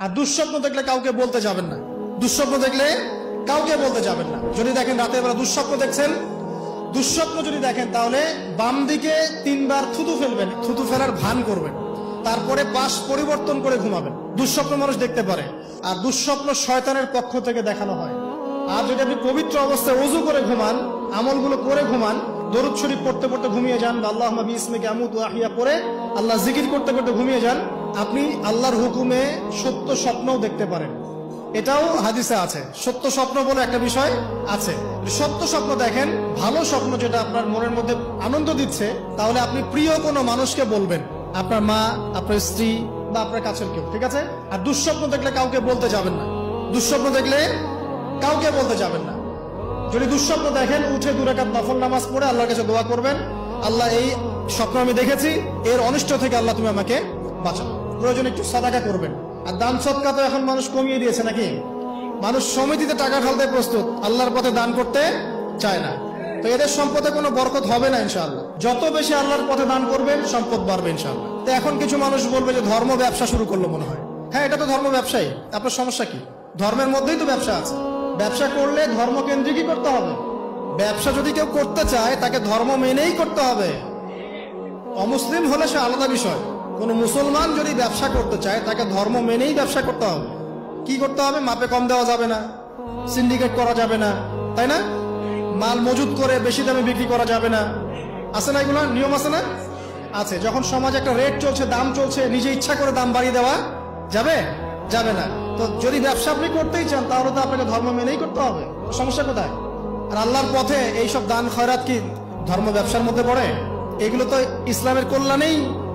আর দুঃস্বপ্ন দেখলে কাউকে বলতে যাবেন না। দুঃস্বপ্ন দেখলে কাউকে বলতে যাবেন না। যদি দেখেন রাতের বেলা দুঃস্বপ্ন দেখছেন, দুঃস্বপ্ন যদি দেখেন তাহলে বাম দিকে 3 বার থুতু ফেলবেন, থুতু ফেলার ভান করবেন, তারপরে পাশ পরিবর্তন করে ঘুমাবেন। দুঃস্বপ্ন মানুষ দেখতে পারে, আর দুঃস্বপ্ন শয়তানের পক্ষ থেকে দেখানো হয়। আর যদি আপনি পবিত্র অবস্থায় ওযু করে ঘুমান, আমলগুলো করে ঘুমান, দরুদ শরীফ পড়তে পড়তে ঘুমিয়ে যান, বা আল্লাহুম্মা বিইসমিকা আমুতু ওয়া আহইয়া পড়ে আল্লাহ জিকির করতে করতে ঘুমিয়ে যান, আপনি আল্লাহর হুকুমে সত্য স্বপ্নও দেখতে পারেন। এটাও হাদিসে আছে, সত্য স্বপ্ন বলে একটা বিষয় আছে। সত্য স্বপ্ন দেখেন, ভালো স্বপ্ন যেটা আপনার মনের মধ্যে আনন্দ দিচ্ছে, তাহলে আপনি প্রিয় কোনো মানুষকে বলবেন, আপনার মা, আপনার স্ত্রী বা আপনার কাছের কেউ, ঠিক আছে? আর দুঃস্বপ্ন দেখলে কাউকে বলতে যাবেন না। দুঃস্বপ্ন দেখলে কাউকে বলতে যাবেন না। যদি দুঃস্বপ্ন দেখেন, উঠে 2 রাকাত নফল নামাজ পড়ে আল্লাহর কাছে দোয়া করবেন, আল্লাহ এই স্বপ্ন আমি দেখেছি, এর অনিষ্ট থেকে আল্লাহ তুমি আমাকে বাঁচাও। প্রয়োজনে একটু সাদাকা করবেন। আর দান সদকা তো এখন মানুষ কমিয়ে দিয়েছে নাকি? মানুষ সমিতিতে টাকা ঢালতে প্রস্তুত, আল্লাহর পথে দান করতে চায় না। তো এদের সম্পদে কোনো বরকত হবে না ইনশাআল্লাহ। যত বেশি আল্লাহর পথে দান করবেন, সম্পদ বাড়বে ইনশাআল্লাহ। তো এখন কিছু মানুষ বলবে যে ধর্ম ব্যবসা শুরু করলো মনে হয়। হ্যাঁ, এটা তো ধর্ম ব্যবসায়ী, আপনার সমস্যা কি? ধর্মের মধ্যেই তো ব্যবসা আছে। ব্যবসা করলে ধর্মকেন্দ্রিকই করতে হবে। ব্যবসা যদি কেউ করতে চায়, তাকে ধর্ম মেনেই করতে হবে। অমুসলিম হলে সে আলাদা বিষয়। কোন মুসলমান যদি ব্যবসা করতে চায়, তাকে ধর্ম মেনেই ব্যবসা করতে হবে। কি করতে হবে? মাপে কম দেওয়া যাবে না, সিন্ডিকেট করা যাবে না, তাই না? মাল মজুত করে বেশি দামে বিক্রি করা যাবে না। আছে না এগুলো নিয়ম? আছে না? আছে। যখন সমাজে একটা রেট চলছে, দাম চলছে, নিজে ইচ্ছা করে দাম বাড়িয়ে দেওয়া যাবে? যাবে না। তো যদি ব্যবসা আপনি করতেই চান, তাহলে তো আপনাকে ধর্ম মেনেই করতে হবে। সমস্যা কোথায়? আর আল্লাহর পথে এইসব দান খয়রাত কি ধর্ম ব্যবসার মধ্যে পড়ে? এগুলো তো ইসলামের কল্যাণেই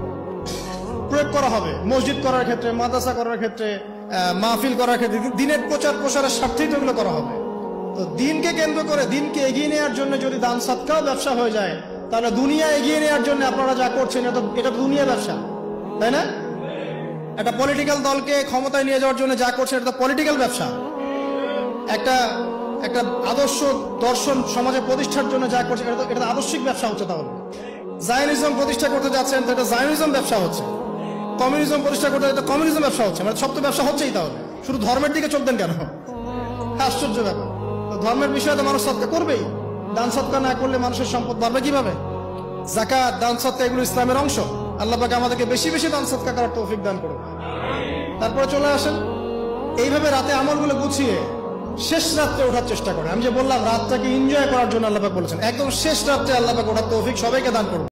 প্রয়োগ করা হবে। মসজিদ করার ক্ষেত্রে, মাদ্রাসা করার ক্ষেত্রে, মাহফিল করার ক্ষেত্রে, দিনের প্রচার প্রসারের স্বার্থেই তো এগুলো করা হবে। তো দিনকে কেন্দ্র করে, দিনকে এগিয়ে নেওয়ার জন্য যদি দান সদকাও ব্যবসা হয়ে যায়, তাহলে দুনিয়া এগিয়ে নেওয়ার জন্য আপনারা যা করছেন, এটা তো দুনিয়া ব্যবসা, তাই না? একটা পলিটিক্যাল দলকে ক্ষমতায় নিয়ে যাওয়ার জন্য যা করছে, এটা তো পলিটিক্যাল ব্যবসা। একটা আদর্শ দর্শন সমাজে প্রতিষ্ঠার জন্য যা করছে, এটা তো আদর্শিক ব্যবসা হচ্ছে। তাহলে জায়নিজম প্রতিষ্ঠা করতে যাচ্ছেন, তো এটা জায়নিজম ব্যবসা হচ্ছে। কমিউনিজম প্রতিষ্ঠা করতে এটা কমিউনিজম ব্যবসা হচ্ছে। মানে সব তো ব্যবসা হচ্ছেই। তাহলে শুধু ধর্মের দিকে চলতেন কেন? আশ্চর্য ব্যাপার। ধর্মের বিষয়ে তো মানুষ সদকা করবেই। দান সদকা না করলে মানুষের সম্পদ বাড়বে কিভাবে? যাকাত, দান সদকা এগুলো ইসলামের অংশ। আল্লাহ পাক আমাদেরকে বেশি বেশি দান সদকা করার তৌফিক দান করুন। তারপরে চলে আসেন, এইভাবে রাতে আমলগুলো গুছিয়ে শেষ রাত্রে ওঠার চেষ্টা করে। আমি যে বললাম, রাতটাকে এনজয় করার জন্য আল্লাহ পাক বলেছেন, একদম শেষ রাত্রে আল্লাহ পাক ওঠার তৌফিক সবাইকে দান করুন।